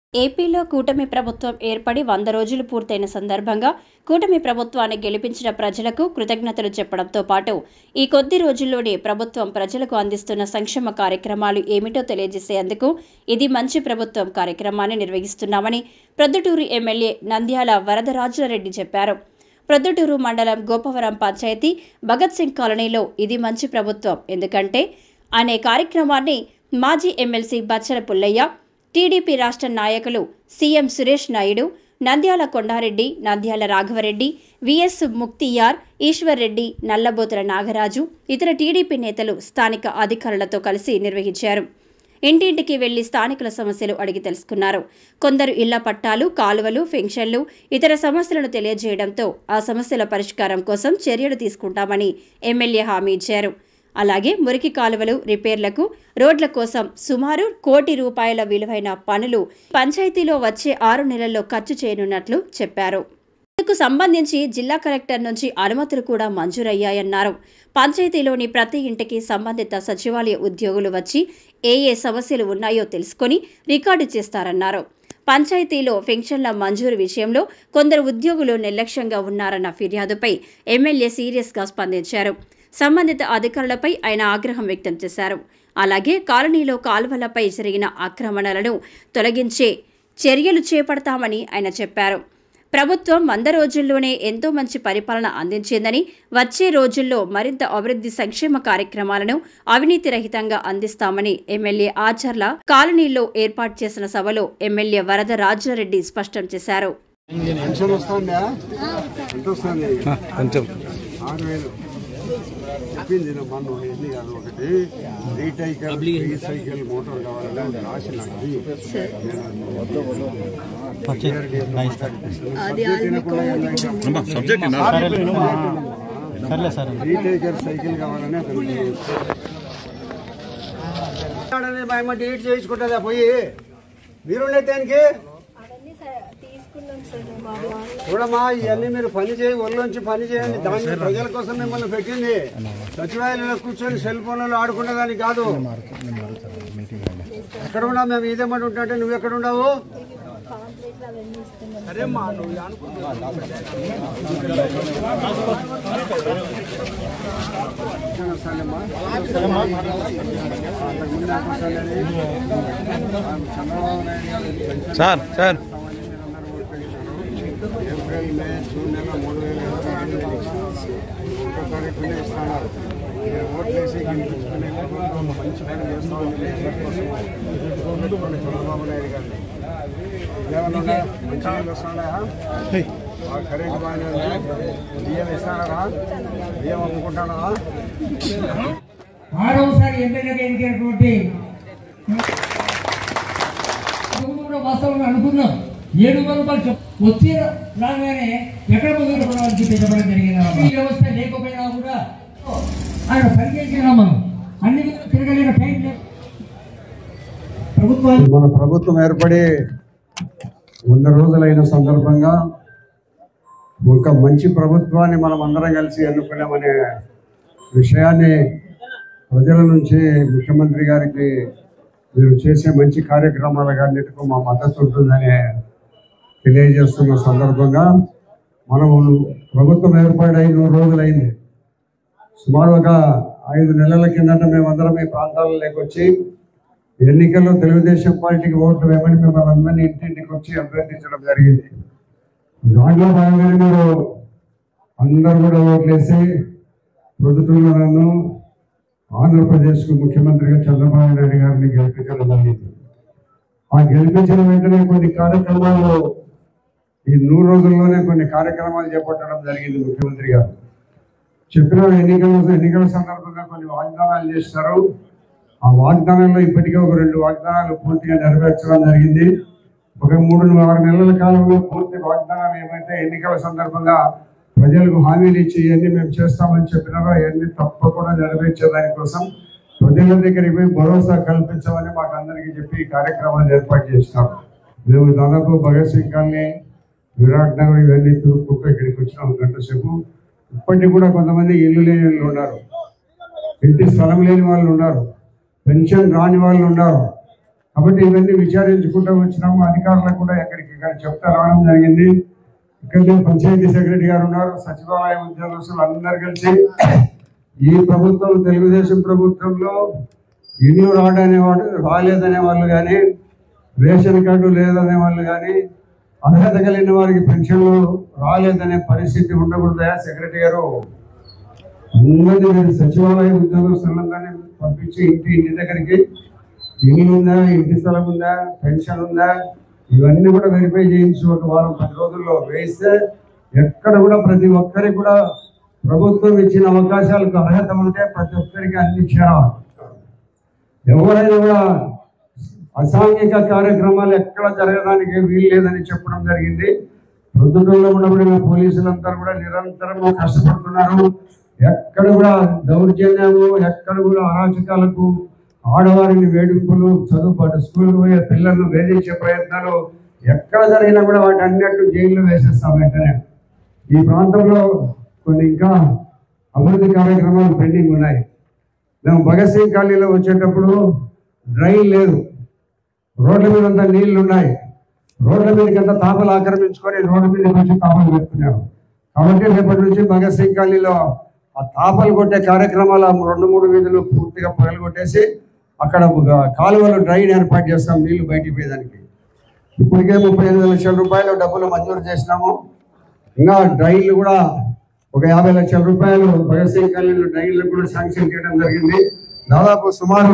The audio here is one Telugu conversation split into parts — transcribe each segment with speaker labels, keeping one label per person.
Speaker 1: ఏపీలో కూటమి ప్రభుత్వం ఏర్పడి 100 రోజులు పూర్తయిన సందర్భంగా కూటమి ప్రభుత్వాన్ని గెలిపించిన ప్రజలకు కృతజ్ఞతలు చెప్పడంతో పాటు ఈ కొద్ది రోజుల్లోనే ప్రభుత్వం ప్రజలకు అందిస్తున్న సంక్షేమ కార్యక్రమాలు ఏమిటో తెలియజేసేందుకు ఇది మంచి ప్రభుత్వం కార్యక్రమాన్ని నిర్వహిస్తున్నామని ప్రొద్దుటూరు ఎమ్మెల్యే నంద్యాల వరదరాజులరెడ్డి చెప్పారు. ప్రొద్దుటూరు మండలం గోపవరం పంచాయతీ భగత్ సింగ్ కాలనీలో ఇది మంచి ప్రభుత్వం ఎందుకంటే అనే కార్యక్రమాన్ని మాజీ ఎమ్మెల్సీ బచ్చల పుల్లయ్య, టీడీపీ రాష్ట్ర నాయకులు సీఎం సురేష్ నాయుడు, నంద్యాల కొండారెడ్డి, నంద్యాల రాఘవరెడ్డి, విఎస్ ముక్తియార్, ఈశ్వర్ రెడ్డి, నల్లబోతుల నాగరాజు, ఇతర టీడీపీ నేతలు స్థానిక అధికారులతో కలిసి నిర్వహించారు. ఇంటింటికి వెళ్లి స్థానికుల సమస్యలు అడిగి తెలుసుకున్నారు. కొందరు ఇళ్ల పట్టాలు, కాలువలు, పెన్షన్లు, ఇతర సమస్యలను తెలియజేయడంతో ఆ సమస్యల పరిష్కారం కోసం చర్యలు తీసుకుంటామని ఎమ్మెల్యే హామీ ఇచ్చారు. అలాగే మురికి కాలువలు రిపేర్లకు, రోడ్ల కోసం సుమారు ₹1 కోటి విలువైన పనులు పంచాయతీలో వచ్చే 6 నెలల్లో ఖర్చు చేయనున్నట్లు చెప్పారు. ఇందుకు సంబంధించి జిల్లా కలెక్టర్ నుంచి అనుమతులు కూడా మంజూరయ్యాయన్నారు. పంచాయతీలోని ప్రతి ఇంటికి సంబంధిత సచివాలయ ఉద్యోగులు వచ్చి ఏ సమస్యలు ఉన్నాయో తెలుసుకొని రికార్డు చేస్తారన్నారు. పంచాయతీలో పెన్షన్ల మంజూరు విషయంలో కొందరు ఉద్యోగులు నిర్లక్ష్యంగా ఉన్నారన్న ఫిర్యాదుపై ఎమ్మెల్యే సీరియస్గా స్పందించారు. సంబంధిత అధికారులపై ఆయన ఆగ్రహం వ్యక్తం చేశారు. అలాగే కాలనీలో కాలువలపై జరిగిన ఆక్రమణలను తొలగించే చర్యలు చేపడతామని ఆయన చెప్పారు. ప్రభుత్వం 100 రోజుల్లోనే ఎంతో మంచి పరిపాలన అందించిందని, వచ్చే రోజుల్లో మరింత అభివృద్ధి సంక్షేమ కార్యక్రమాలను అవినీతి రహితంగా అందిస్తామని ఎమ్మెల్యే ఆచర్ల కాలనీలో ఏర్పాటు చేసిన సభలో ఎమ్మెల్యే వరదరాజులరెడ్డి స్పష్టం చేశారు.
Speaker 2: చెప్పింది మనం ఎన్ని కాదు, ఒకటి రీసైకిల్ మోటార్ కావాలని రాసి రీటైకర్ సైకిల్ కావాలని అతను డీట్ చేయించుకుంటుందా పోయి మీరుండే దానికి చూడమ్మా. ఇవన్నీ మీరు పని చేయి, ఒళ్ళొంచి పని చేయండి. దాన్ని ప్రజల కోసం మిమ్మల్ని పెట్టింది. సచివాలయంలో కూర్చొని సెల్ ఫోన్లలో ఆడుకునేదానికి కాదు. ఎక్కడ ఉన్నావు? మేము ఇదేమని ఉంటుంటే నువ్వు ఎక్కడ ఉండవు? అరేమ్మా నువ్వు
Speaker 3: sir sir
Speaker 2: April, May, June నెల 3,000 తారీఖునే ఇస్తున్నారు. ఓట్లేసి గెలిపించుకునే మంచి పని చేస్తామని చంద్రబాబు నాయుడు గారిని ఏమన్నా మంచి నీళ్ళు వస్తున్నాయా? కరెంట్ బాగానే ఉంది. బియ్యం ఇస్తారా? బియ్యం అమ్ముకుంటానా?
Speaker 4: 6వసారి ఎమ్మెల్యేగా ఎన్నికైనటువంటి వాస్తవంగా అనుకున్నాం 700 రూపాయలు వచ్చి రాగానే ఎక్కడ మొదలు కొనాలని చెప్పడం జరిగింది. ఈ వ్యవస్థ లేకపోయినా కూడా ఆయన పనిచేసినా మనం అన్ని తిరగలేని టైం లేదు.
Speaker 2: మన ప్రభుత్వం ఏర్పడి 100 రోజులైన సందర్భంగా ఒక మంచి ప్రభుత్వాన్ని మనం అందరం కలిసి ఎన్నుకున్నామనే విషయాన్ని ప్రజల నుంచి ముఖ్యమంత్రి గారికి మీరు చేసే మంచి కార్యక్రమాలకు అన్నిటికీ మా మద్దతు ఉంటుందని తెలియజేస్తున్న సందర్భంగా మనము ప్రభుత్వం ఏర్పడి 5 రోజులైంది. సుమారు ఒక 5 నెలల కిందట మేమందరం ఈ ప్రాంతాలలోకి వచ్చి ఎన్నికల్లో తెలుగుదేశం పార్టీకి ఓట్లు వేయమని మిమ్మల్ని అందరినీ ఇంటింటికి వచ్చి అభ్యర్థించడం జరిగింది. దాంట్లో భాగంగానే మీరు అందరూ కూడా ఓట్లేసి ప్రొద్దుటూరులో నన్ను ఆంధ్రప్రదేశ్కు ముఖ్యమంత్రిగా చంద్రబాబు నాయుడు గారిని గెలిపించడం జరిగింది. ఆ గెలిపించిన వెంటనే కొన్ని కార్యక్రమాలు ఈ 100 రోజుల్లోనే కొన్ని కార్యక్రమాలు చేపట్టడం జరిగింది. ముఖ్యమంత్రి గారు చెప్పిన ఎన్నికల సందర్భంగా కొన్ని వాగ్దానాలు చేస్తారు. ఆ వాగ్దానాల్లో ఇప్పటికే ఒక 2 వాగ్దానాలు పూర్తిగా నెరవేర్చడం జరిగింది. ఒక 3-6 నెలల కాలంలో పూర్తి వాగ్దానాలు ఏమైతే ఎన్నికల సందర్భంగా ప్రజలకు హామీలు ఇచ్చి ఇవన్నీ మేము చేస్తామని చెప్పినారో అవన్నీ తప్పకుండా నెరవేర్చే దానికోసం ప్రజల దగ్గరికి పోయి భరోసా కల్పించమని మాకు అందరికీ చెప్పి ఈ కార్యక్రమాన్ని ఏర్పాటు చేసినాం. మేము దాదాపు భగత్ సింగ్ కాలనీ, విరాట్ నగర్ ఇవన్నీ తూర్పుకు ఇక్కడికి వచ్చినాం 1 గంట సేపు. ఇప్పటికి కూడా కొంతమంది ఇల్లు లేని వాళ్ళు ఉన్నారు, ఇంటి స్థలం లేని వాళ్ళు ఉన్నారు, పెన్షన్ రాని వాళ్ళు ఉన్నారు. కాబట్టి ఇవన్నీ విచారించుకుంటూ వచ్చినాము. అధికారులకు కూడా ఎక్కడికి చెప్తా రావడం జరిగింది. ఇక్కడ పంచాయతీ సెక్రటరీ గారు ఉన్నారు, సచివాలయ ఉద్యోగస్తులు అందరు కలిసి ఈ ప్రభుత్వం తెలుగుదేశం ప్రభుత్వంలో ఇల్లు రాలేదనే వాళ్ళు కానీ, రేషన్ కార్డు లేదనే వాళ్ళు కానీ, అర్హత కలిగిన వారికి పెన్షన్లు రాలేదనే పరిస్థితి ఉండకూడదా సెక్రటరీ గారు? అందరినీ మీరు సచివాలయ ఉద్యోగస్తులందరినీ పంపించి ఇంటి దగ్గరికి ఇల్లు ఉందా, ఇంటి స్థలం ఉందా, పెన్షన్ ఉందా, ఇవన్నీ కూడా వెరిఫై చేయించి ఒక వారం 10 రోజుల్లో వేస్తే ఎక్కడ కూడా ప్రతి ఒక్కరికి కూడా ప్రభుత్వం ఇచ్చిన అవకాశాలకు అర్హత ఉంటే ప్రతి ఒక్కరికి అందించారు. ఎవరైనా కూడా అసాంఘిక కార్యక్రమాలు ఎక్కడ జరగడానికి వీలు లేదని చెప్పడం జరిగింది. ప్రొద్దుటూరులో ఉన్నప్పుడు పోలీసులంతా కూడా నిరంతరం కష్టపడుతున్నారు. ఎక్కడ కూడా దౌర్జన్యము, ఎక్కడ కూడా అరాచకాలకు, ఆడవారిని వేడుకలు, చదువుపాటు స్కూల్కి పోయే పిల్లలను వేధించే ప్రయత్నాలు ఎక్కడ జరిగినా కూడా వాటి అన్నిటి జైల్లో వేసేస్తాం. వెంటనే ఈ ప్రాంతంలో కొన్ని ఇంకా అభివృద్ధి కార్యక్రమాలు పెండింగ్ ఉన్నాయి. మేము భగత్ సింగ్ కాలనీలో వచ్చేటప్పుడు డ్రైన్ లేదు, రోడ్ల మీద అంతా నీళ్లు ఉన్నాయి. రోడ్ల మీదకంతా తాపలు ఆక్రమించుకొని రోడ్డు మీద వచ్చి తాపలు పెట్టుకున్నాము. కాబట్టి రేపటి నుంచి భగత్ సింగ్ కాలనీలో ఆ తాపలు కొట్టే కార్యక్రమాలు 2-3 వీధులు పూర్తిగా పగలు కొట్టేసి అక్కడ కాలువలు డ్రైన్ ఏర్పాటు చేస్తాం నీళ్లు బయటికి పోయేదానికి. ఇప్పటికే 35 లక్షల రూపాయలు డబ్బులు మంజూరు చేసినాము. ఇంకా డ్రైన్లు కూడా ఒక 50 లక్షల రూపాయలు భగత్ సింగ్ కాలనీలో డ్రైన్లు కూడా శాంక్షన్ చేయడం జరిగింది. దాదాపు సుమారు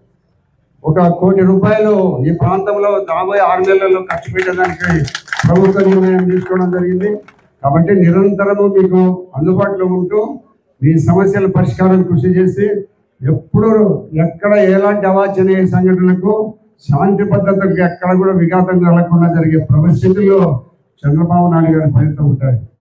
Speaker 2: 1 కోటి రూపాయలు ఈ ప్రాంతంలో రాబోయే 6 నెలల్లో ఖర్చు పెట్టడానికి ప్రభుత్వ నిర్ణయం తీసుకోవడం జరిగింది. కాబట్టి నిరంతరము మీకు అందుబాటులో ఉంటూ మీ సమస్యల పరిష్కారం కృషి చేసి ఎప్పుడు ఎక్కడ ఎలాంటి అవాంఛనీయ సంఘటనలకు, శాంతి భద్రతకు ఎక్కడ కూడా విఘాతం కలగకుండా జరిగే పరిస్థితుల్లో చంద్రబాబు నాయుడు గారి ఫలితం ఉంటాయి.